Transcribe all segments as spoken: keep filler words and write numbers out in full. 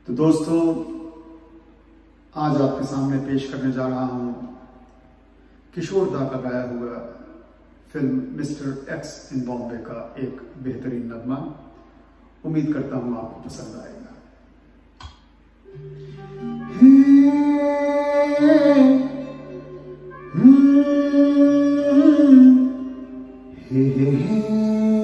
तो दोस्तों, आज आपके सामने पेश करने जा रहा हूं किशोर दा का गाया हुआ film Mister X in Bombay का एक बेहतरीन नगमा। उम्मीद करता हूं आपको पसंद आएगा। हे हे हे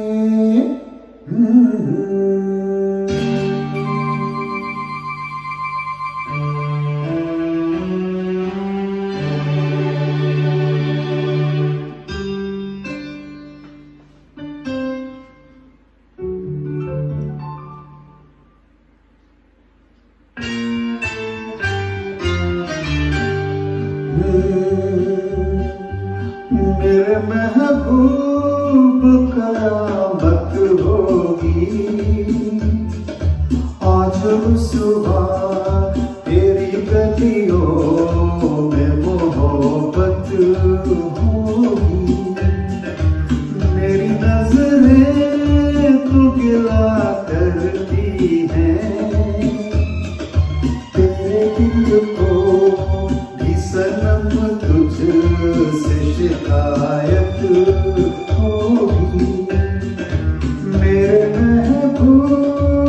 मेरे महबूब कयामत होगी आज सुबह तेरी गलियों में मोहब्बत होगी। मेरी नजरें तो गिला करती हैं तेरे दिल को भी सनम तुझसे शिकायत होगी। मेरे महबूब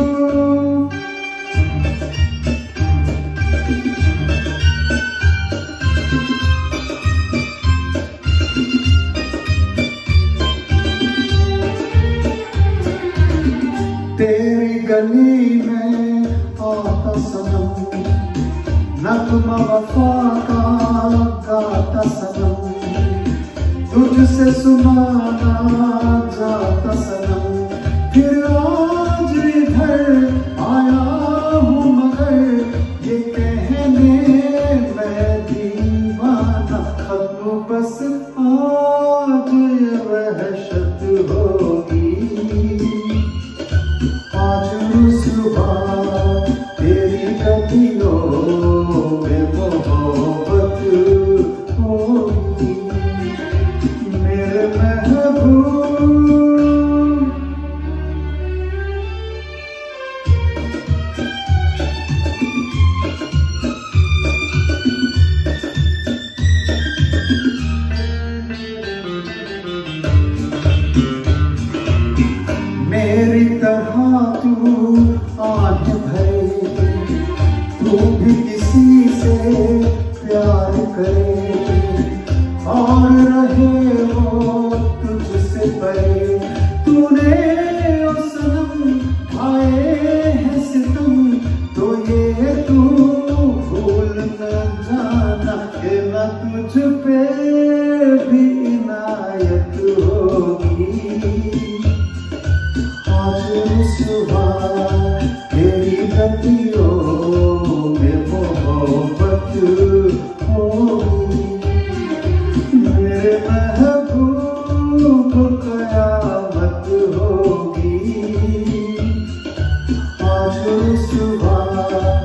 तेरी गली में आता सनम नगमा वफा का गाता सनम तुझसे सुनाना जाता सनम। फिर आज इधर आया हूँ मगर ये कहने मैं दीवाना खत्म बस आज ये वहशत होगी। आज सुबह तेरी गलियों में मोहब्बत होगी। मेरे महबूब मेरी तरह तू आंख भरे तू भी किसी से प्यार करे और रहे वो तुझसे परे। तूने ओ सनम आए हैं सितम तो ये तू भूल न जाना कि न तुझ पे भी इनायत होगी। आज सुबह तेरी गलियों में मोहब्बत होगी। मेरे महबूब कयामत होगी। आज सुबह